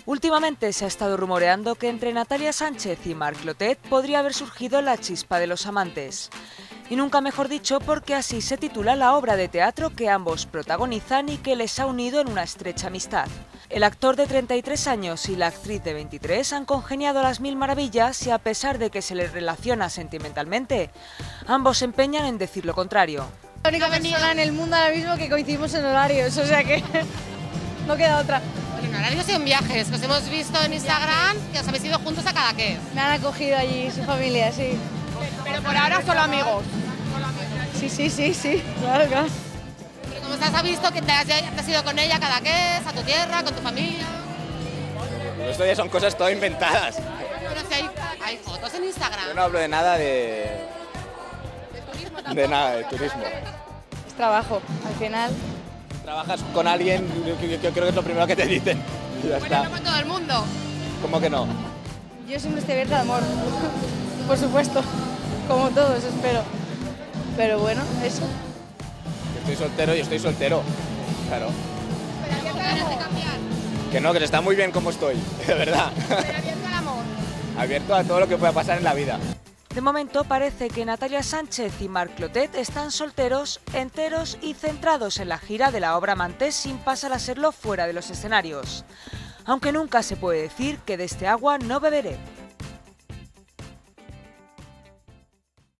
Últimamente se ha estado rumoreando que entre Natalia Sánchez y Marc Clotet podría haber surgido la chispa de los amantes. Y nunca mejor dicho, porque así se titula la obra de teatro que ambos protagonizan y que les ha unido en una estrecha amistad. El actor de 33 años y la actriz de 23 han congeniado a las mil maravillas y a pesar de que se les relaciona sentimentalmente, ambos se empeñan en decir lo contrario. La única persona en el mundo ahora mismo que coincidimos en horarios, o sea que no queda otra. En horarios y en viajes, que os hemos visto en Instagram, que os habéis ido juntos a Cadaqués. Me han acogido allí su familia, sí. Pero por ahora solo amigos. Sí, claro. Pero como has visto que te has ido con ella a Cadaqués, a tu tierra, con tu familia. Esto ya son cosas todas inventadas. Pero si hay fotos en Instagram. Yo no hablo de nada de turismo tampoco. de nada, de turismo. Es trabajo, al final. Trabajas con alguien, yo creo que es lo primero que te dicen. Y ya Bueno, está. no con todo el mundo. ¿Cómo que no? Yo siempre estoy abierta al amor, por supuesto, como todos, espero. Pero bueno, eso. Yo estoy soltero y estoy soltero. Claro. Pero abierto al amor. Que no, que está muy bien como estoy, de verdad. Pero abierto al amor. Abierto a todo lo que pueda pasar en la vida. De momento parece que Natalia Sánchez y Marc Clotet están solteros, enteros y centrados en la gira de la obra Amantes sin pasar a serlo fuera de los escenarios. Aunque nunca se puede decir que de este agua no beberé.